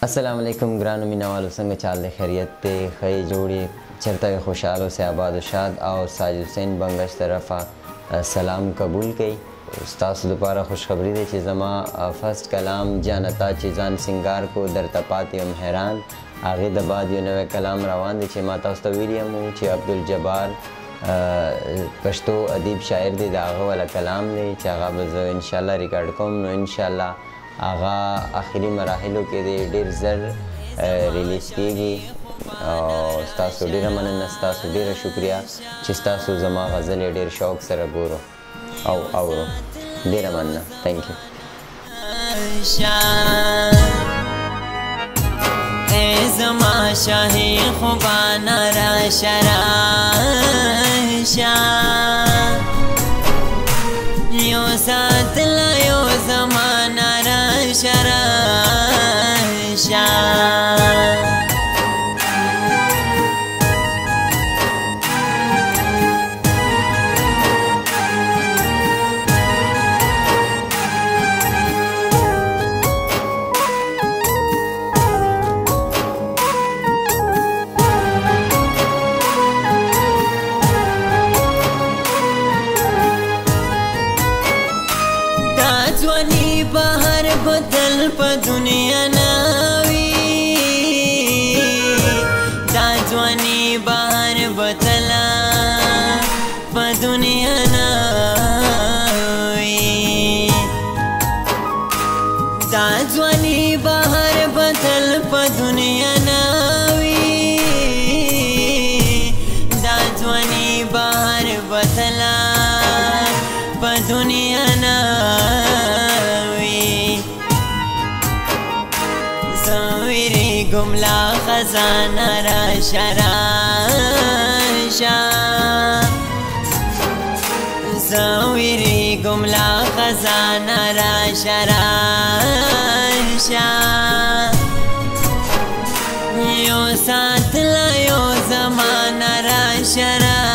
السلام علیکم ګرانو مینوالو، څنګه چال دی؟ خیریت دی؟ ښه جوړ چرته خوشحال اوسئ، آباد و شاد. او ساجد حسین بنگش طرفه سلام قبول کړئ. ستاسو دپاره خوشخبري دی چې زما فرست کلام جانتا چې ځان سنگار کو درته پاتې یم حیران، هغې د بعد یو نوی کلام روان دی چې ما تاسو ته ویلی یم چې عبدالجبار پښتو ادیب شاعر دی، د هغه والا کلام دی چې هغه به زه انشاءالله ریکارډ کوم. نو انشاءالله هغه آخري مراحلو کې دی، ډېر زر ریلیز کیږي. او ستاسو ډېره مننه، ستاسو ډېره شکریه چې ستاسو زما غزلې ډېر شوق سره ګورو او اورو. ډېره مننه، تھینک یو. ای زما شاه خوبانا راشا راشا، یو ساتلا یو زمانا راشا راشا. ځواني بهر بدل په دنیا ناوي، دا ځواني بهر بدل په دنیا ناوي، دا ځواني بهر بدل په دنیا ناوي، دا ځواني بهر بدل په دنیا ناوي. زویری گملا خزانه راشا راشا، زویری گملا خزانه راشا راشا، یو ساتلا یو زمانه راشا راشا.